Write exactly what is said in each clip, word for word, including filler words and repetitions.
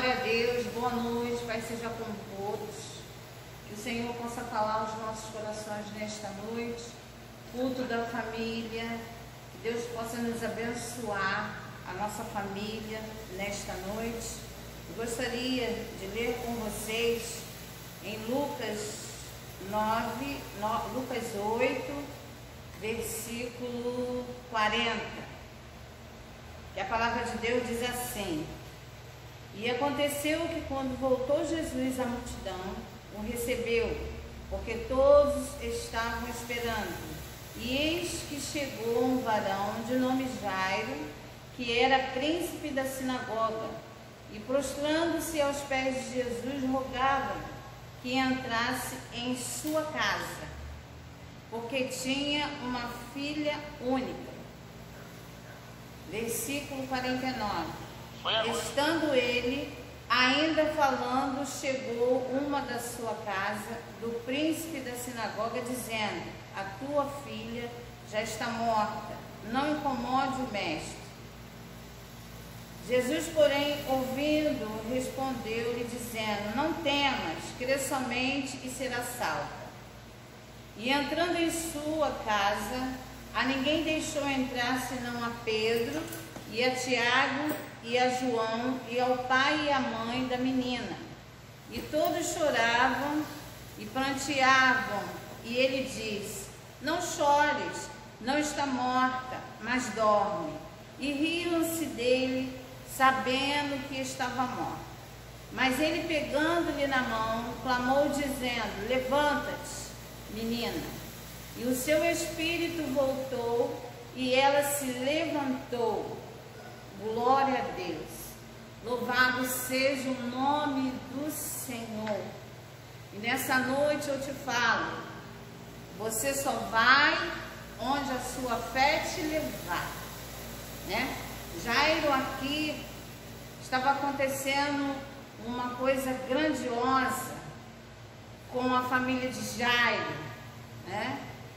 Glória a Deus, boa noite, Pai seja com todos. Que o Senhor possa falar aos nossos corações nesta noite. Culto da família, que Deus possa nos abençoar, a nossa família, nesta noite. Eu gostaria de ler com vocês em Lucas nove, no, Lucas oito, versículo quarenta. Que a palavra de Deus diz assim: e aconteceu que quando voltou Jesus à multidão, o recebeu, porque todos estavam esperando. E eis que chegou um varão de nome Jairo, que era príncipe da sinagoga, e prostrando-se aos pés de Jesus, rogava que entrasse em sua casa, porque tinha uma filha única. Versículo quarenta e nove. Estando ele ainda falando, chegou uma da sua casa, do príncipe da sinagoga, dizendo: a tua filha já está morta, não incomode o mestre. Jesus, porém, ouvindo, respondeu-lhe, dizendo: não temas, crê somente e será salva. E entrando em sua casa, a ninguém deixou entrar senão a Pedro e a Tiago e a João e ao pai e à mãe da menina. E todos choravam e pranteavam, e ele diz: não chores, não está morta, mas dorme. E riam-se dele, sabendo que estava morta. Mas ele, pegando-lhe na mão, clamou, dizendo: levanta-te, menina. E o seu espírito voltou, e ela se levantou. Glória a Deus. Louvado seja o nome do Senhor. E nessa noite eu te falo: você só vai onde a sua fé te levar, né? Jairo, aqui estava acontecendo uma coisa grandiosa com a família de Jairo, né?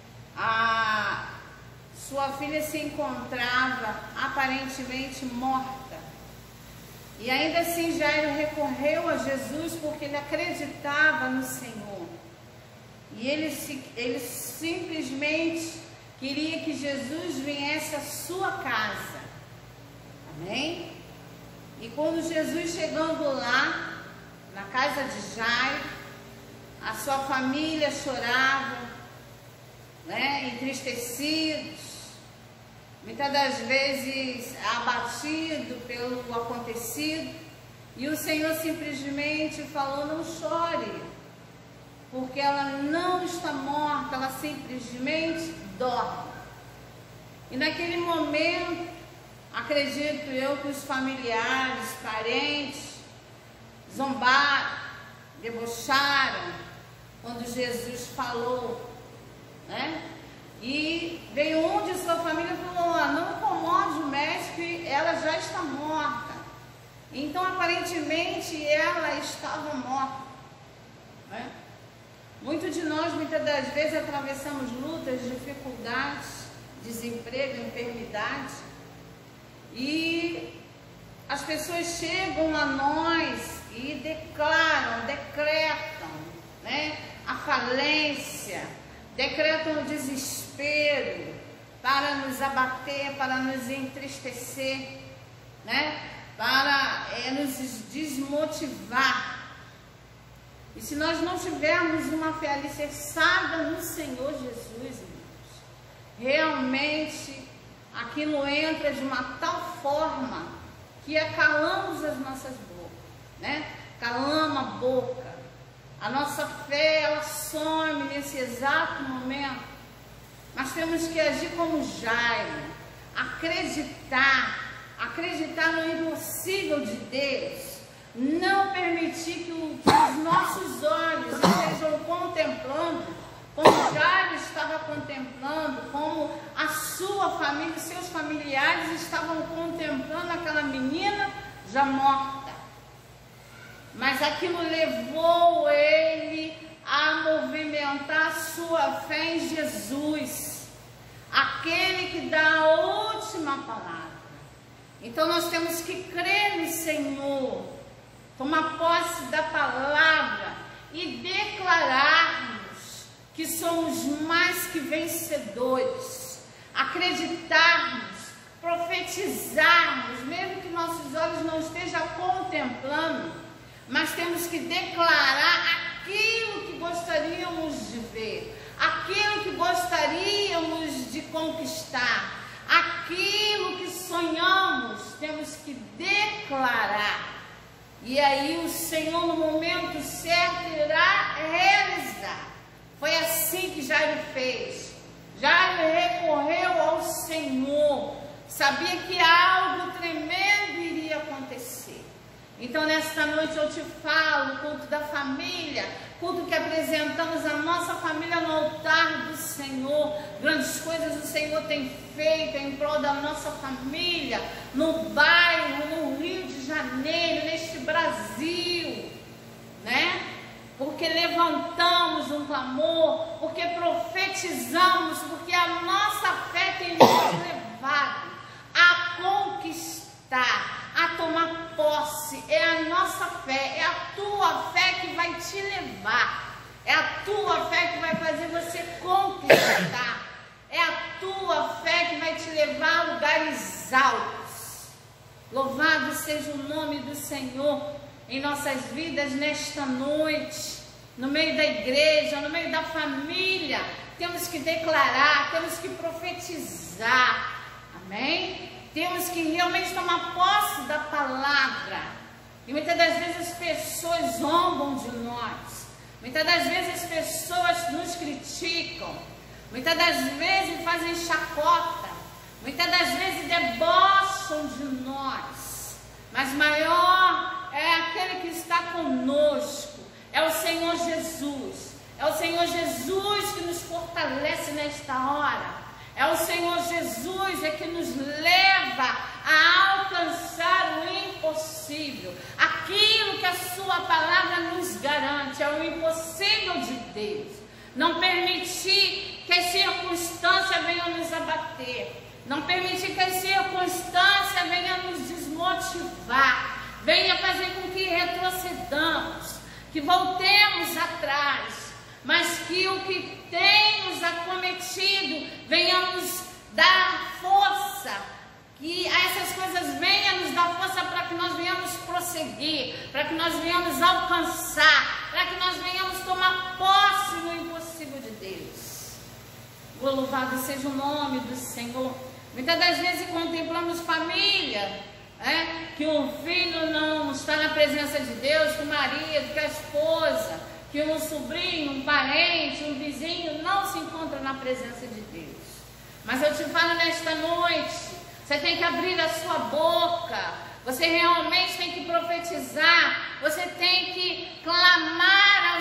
A sua filha se encontrava aparentemente morta. E ainda assim Jairo recorreu a Jesus porque ele acreditava no Senhor. E ele, se, ele simplesmente queria que Jesus viesse à sua casa. Amém? E quando Jesus, chegando lá, na casa de Jairo, a sua família chorava, né, entristecidos, muitas das vezes abatido pelo acontecido, e o Senhor simplesmente falou: não chore, porque ela não está morta, ela simplesmente dorme. E naquele momento, acredito eu que os familiares, parentes, zombaram, debocharam, quando Jesus falou, né? E veio um de sua família e falou: ah, não incomode o mestre, ela já está morta. Então aparentemente ela estava morta, né? Muitos de nós, muitas das vezes, atravessamos lutas, dificuldades, desemprego, enfermidade, e as pessoas chegam a nós e declaram, decretam, né, a falência, decretam o desespero para nos abater, para nos entristecer, né? Para é, nos desmotivar. E se nós não tivermos uma fé alicerçada no Senhor Jesus, irmãos, realmente aquilo entra de uma tal forma que acalamos as nossas bocas, né? Calama a boca. A nossa fé, ela some nesse exato momento. Mas temos que agir como Jairo, acreditar, acreditar no impossível de Deus, não permitir que, o, que os nossos olhos estejam contemplando, como Jairo estava contemplando, como a sua família, seus familiares estavam contemplando aquela menina já morta. Mas aquilo levou ele a movimentar sua fé em Jesus, aquele que dá a última palavra. Então nós temos que crer no Senhor, tomar posse da palavra e declararmos que somos mais que vencedores, acreditarmos, profetizarmos, mesmo que nossos olhos não estejam contemplando, mas temos que declarar aquilo que gostaríamos de ver, aquilo que gostaríamos de conquistar, aquilo que sonhamos, temos que declarar. E aí o Senhor, no momento certo, irá realizar. Foi assim que Jairo fez. Jairo recorreu ao Senhor. Sabia que algo tremendo iria acontecer. Então, nesta noite eu te falo, culto da família, culto que apresentamos a nossa família no altar do Senhor. Grandes coisas o Senhor tem feito em prol da nossa família, no bairro, no Rio de Janeiro, neste Brasil, né? Porque levantamos um clamor, porque profetizamos, porque a nossa fé tem nos levado a conquistar, a tomar posse. É a nossa fé, é a tua fé que vai te levar, é a tua fé que vai fazer você conquistar, é a tua fé que vai te levar a lugares altos. Louvado seja o nome do Senhor em nossas vidas nesta noite, no meio da igreja, no meio da família. Temos que declarar, temos que profetizar, amém? Temos que realmente tomar posse da palavra. E muitas das vezes as pessoas zombam de nós, muitas das vezes as pessoas nos criticam, muitas das vezes fazem chacota, muitas das vezes debocham de nós, mas maior é aquele que está conosco, é o Senhor Jesus, é o Senhor Jesus que nos fortalece nesta hora, é o Senhor Jesus é que nos leva a alcançar o impossível, aquilo que a sua palavra nos garante, é o impossível de Deus. Não permitir que as circunstâncias venham nos abater, não permitir que as circunstâncias venham nos desmotivar, venha fazer com que retrocedamos, que voltemos atrás, mas que o que tem nos acometido venhamos dar força, que essas coisas venham nos dar força para que nós venhamos prosseguir, para que nós venhamos alcançar, para que nós venhamos tomar posse no impossível de Deus. O louvado seja o nome do Senhor. Muitas das vezes contemplamos família, é, que um filho não está na presença de Deus, que o marido, que a esposa, que um sobrinho, um parente, um vizinho não se encontra na presença de Deus. Mas eu te falo nesta noite, você tem que abrir a sua boca, você realmente tem que profetizar, você tem que clamar ao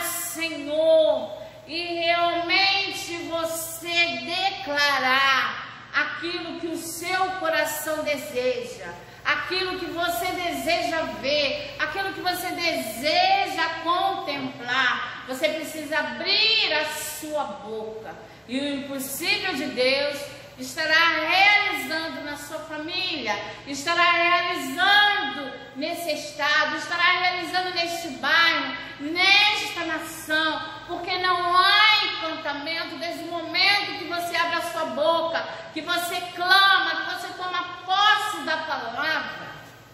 Senhor e realmente você declarar aquilo que o seu coração deseja, aquilo que você deseja ver, aquilo que você deseja contemplar. Você precisa abrir a sua boca e o impossível de Deus estará realizando na sua família, estará realizando nesse estado, estará realizando neste bairro, nesta nação, porque não há encantamento desde o momento que você abre a sua boca, que você clama, que você toma posse da palavra.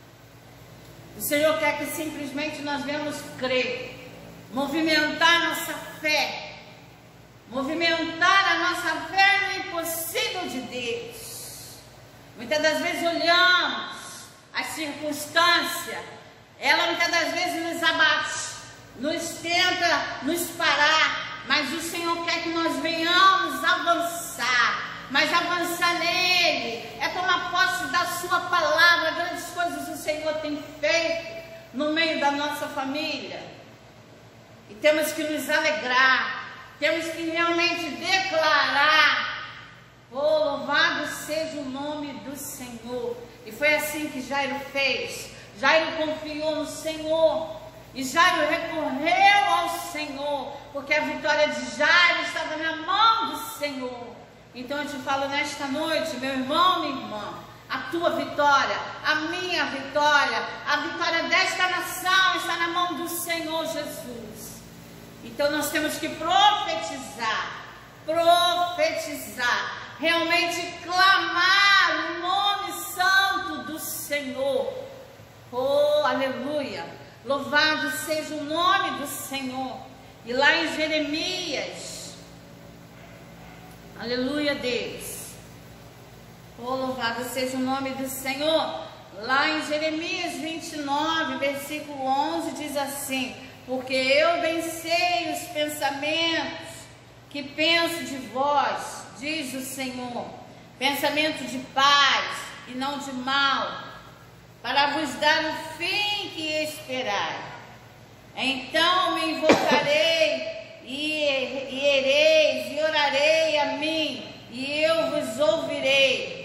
O Senhor quer que simplesmente nós venhamos crer, movimentar nossa fé, movimentar a nossa fé no impossível de Deus. Muitas das vezes olhamos as circunstâncias, ela muitas das vezes nos abate, nos tenta nos parar, mas o Senhor quer que nós venhamos avançar. Mas avançar nele é tomar posse da sua palavra. Grandes coisas o Senhor tem feito no meio da nossa família, e temos que nos alegrar, temos que realmente declarar: oh, louvado seja o nome do Senhor. E foi assim que Jairo fez. Jairo confiou no Senhor, e Jairo recorreu ao Senhor, porque a vitória de Jairo estava na mão do Senhor. Então eu te falo nesta noite, meu irmão, minha irmã, a tua vitória, a minha vitória, a vitória desta nação está mão do Senhor Jesus. Então nós temos que profetizar, profetizar, realmente clamar o nome santo do Senhor. Oh, aleluia! Louvado seja o nome do Senhor. E lá em Jeremias, aleluia, Deus. Oh, louvado seja o nome do Senhor. Lá em Jeremias vinte e nove, versículo onze, diz assim: porque eu bem sei os pensamentos que penso de vós, diz o Senhor, pensamento de paz e não de mal, para vos dar o fim que esperai. Então me invocarei e, e ereis e orarei a mim, e eu vos ouvirei.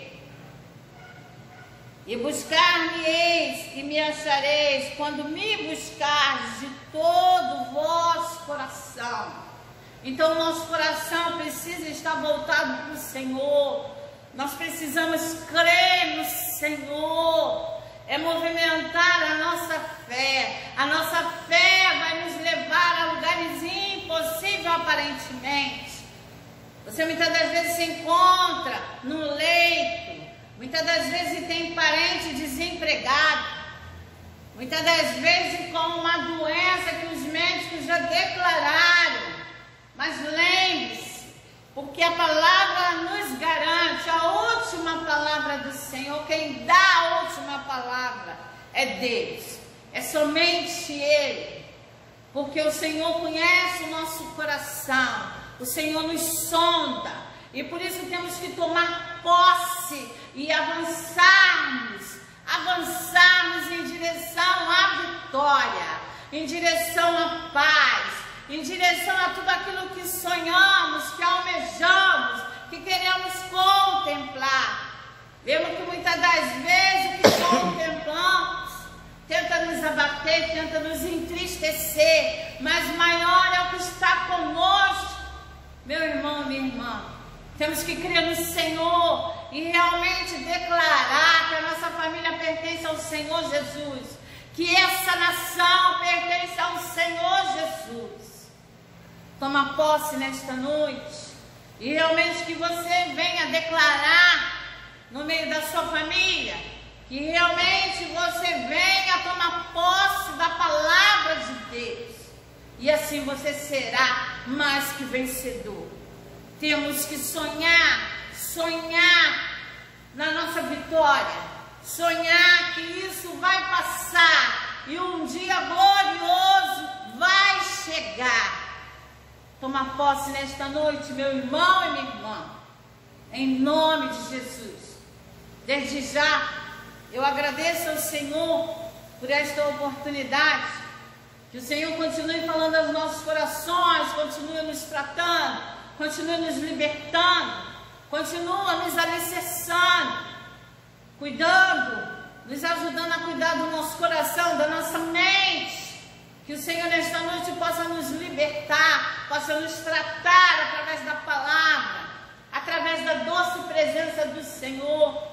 E buscar-me-eis e me achareis, quando me buscardes de todo o vosso coração. Então o nosso coração precisa estar voltado para o Senhor. Nós precisamos crer no Senhor. É movimentar a nossa fé. A nossa fé vai nos levar a lugares impossíveis aparentemente. Você muitas das vezes se encontra no leito, muitas das vezes tem parente desempregado, muitas das vezes com uma doença que os médicos já declararam. Mas lembre-se, porque a palavra nos garante, a última palavra do Senhor, quem dá a última palavra é Deus, é somente Ele, porque o Senhor conhece o nosso coração, o Senhor nos sonda, e por isso temos que tomar posse e avançarmos, avançarmos em direção à vitória, em direção à paz, em direção a tudo aquilo que sonhamos, que almejamos, que queremos contemplar. Vemos que muitas das vezes o que contemplamos tenta nos abater, tenta nos entristecer, mas maior é o que está conosco, meu irmão, minha irmã. Temos que crer no Senhor e realmente declarar que a nossa família pertence ao Senhor Jesus, que essa nação pertence ao Senhor Jesus. Toma posse nesta noite e realmente que você venha declarar no meio da sua família, que realmente você venha tomar posse da palavra de Deus, e assim você será mais que vencedor. Temos que sonhar, sonhar na nossa vitória, sonhar que isso vai passar e um dia glorioso vai chegar. Toma posse nesta noite, meu irmão e minha irmã, em nome de Jesus. Desde já, eu agradeço ao Senhor por esta oportunidade, que o Senhor continue falando aos nossos corações, continue nos tratando, continue nos libertando, continua nos alicerçando, cuidando, nos ajudando a cuidar do nosso coração, da nossa mente. Que o Senhor nesta noite possa nos libertar, possa nos tratar através da palavra, através da doce presença do Senhor.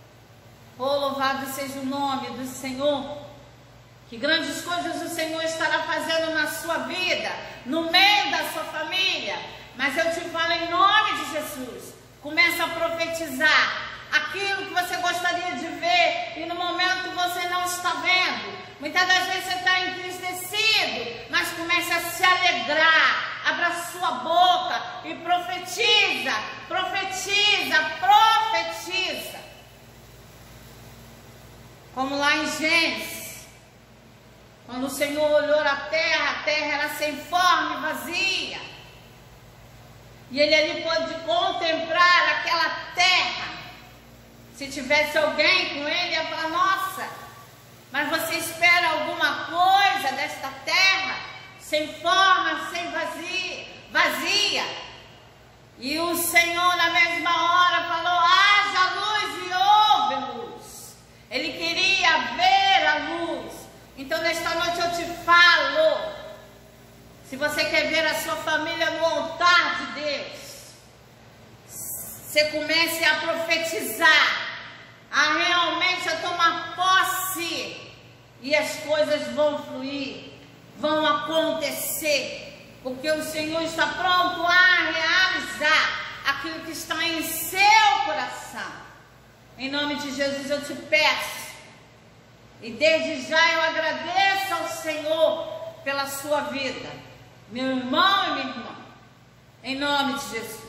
Oh, louvado seja o nome do Senhor. Que grandes coisas o Senhor estará fazendo na sua vida, no meio da sua família. Mas eu te falo em nome de Jesus, começa a profetizar aquilo que você gostaria de ver e no momento você não está vendo. Muitas das vezes você está entristecido, mas comece a se alegrar. Abra sua boca e profetiza, profetiza, profetiza. Como lá em Gênesis, quando o Senhor olhou a terra, a terra era sem forma e vazia. E ele ali pôde contemplar aquela terra. Se tivesse alguém com ele, ia falar: nossa, mas você espera alguma coisa desta terra? Sem forma, sem vazia, vazia. E o Senhor na mesma hora falou: haja luz e houve luz. Ele queria ver a luz. Então nesta noite eu te falo, se você quer ver a sua família no altar de Deus, você comece a profetizar, a realmente a tomar posse, e as coisas vão fluir, vão acontecer, porque o Senhor está pronto a realizar aquilo que está em seu coração. Em nome de Jesus eu te peço, e desde já eu agradeço ao Senhor pela sua vida, meu irmão e minha irmã, em nome de Jesus.